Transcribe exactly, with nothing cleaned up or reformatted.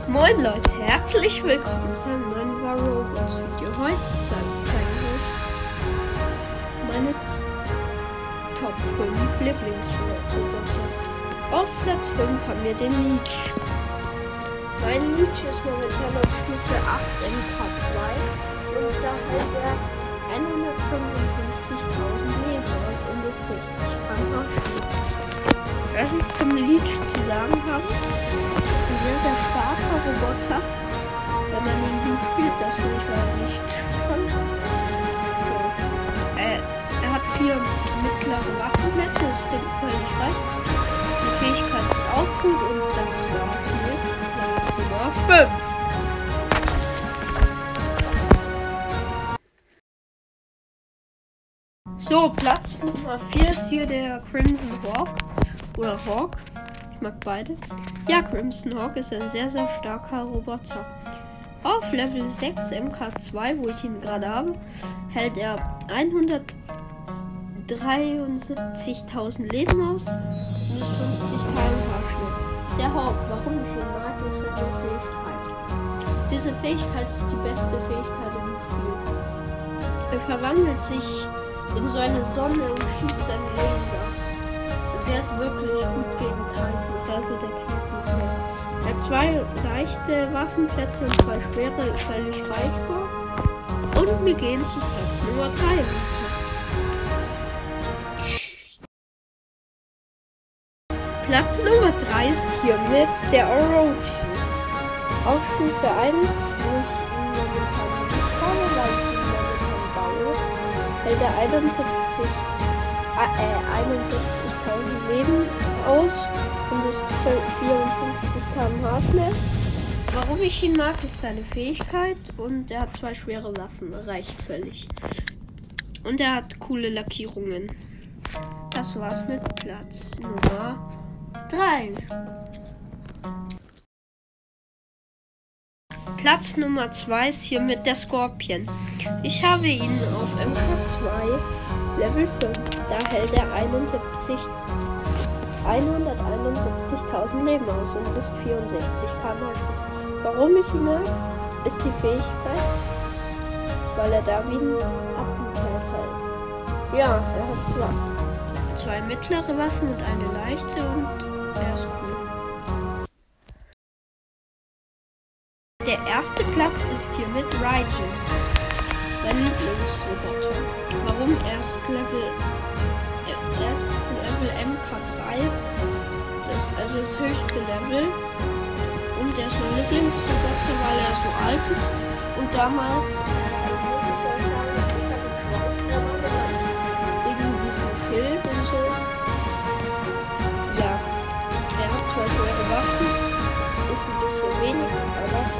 Moin Leute, herzlich willkommen zu einem neuen War-Robots Video. Heute zeige ich euch meine Top fünf Lieblingsroboter. Auf Platz fünf haben wir den Leech. Mein Leech ist momentan auf Stufe acht M K zwei und da hält er hundertfünfundfünfzigtausend Leben aus und ist sechzig Kilogramm schwer. Was ich zum Leech zu sagen habe, ein sehr, sehr starker Roboter, wenn man ihn gut spielt, das will ich leider nicht kann. So. Äh, er hat vier mittlere Waffenblätter, das finde ich völlig recht. Die Fähigkeit ist auch gut und das war's mit Platz Nummer fünf. So, Platz Nummer vier ist hier der Crimson Hawk. Oder Hawk. Ich mag beide. Ja, Crimson Hawk ist ein sehr, sehr starker Roboter. Auf Level sechs M K zwei, wo ich ihn gerade habe, hält er hundertdreiundsiebzigtausend Leben aus und ist fünfzig Kilometer pro Stunde schnell. Der Hawk, warum ich ihn mag, ist seine Fähigkeit. Diese Fähigkeit ist die beste Fähigkeit im Spiel. Er verwandelt sich in so eine Sonne und schießt dann Laser. Der ist wirklich gut gegen Titans, also der Titans nicht. Er hat zwei leichte Waffenplätze und zwei schwere, völlig reichbar. Und wir gehen zu Platz Nummer drei. Platz Nummer drei ist hier mit der Orochi. Auf Stufe eins, wo ich ihn momentan nicht habe, weil ich ihn momentan baue, hält er einundsiebzig einundsechzigtausend Leben aus und ist vierundfünfzig Kilometer pro Stunde schnell. Warum ich ihn mag, ist seine Fähigkeit und er hat zwei schwere Waffen, reicht völlig. Und er hat coole Lackierungen. Das war's mit Platz Nummer drei. Platz Nummer zwei ist hier mit der Scorpion. Ich habe ihn auf M K zwei Level fünf. Da hält er hunderteinundsiebzigtausend Leben aus und ist vierundsechzig Kilometer pro Stunde. Warum ich ihn mag, ist die Fähigkeit, weil er da wie ein Attentäter ist. Ja, er hat zwei, zwei mittlere Waffen und eine leichte und er ist cool. Der erste Platz ist hier mit Raijin, mein Lieblingsroboter. Warum erst Level, äh, erst Level M K drei, das, also das höchste Level. Und der ist mein Lieblingsroboter, weil er so alt ist. Und damals, äh, muss ich euch sagen, ich habe den Schweißbrenner genannt, wegen diesem Schild und so. Ja, er hat zwei schwere Waffen, ist ein bisschen wenig, aber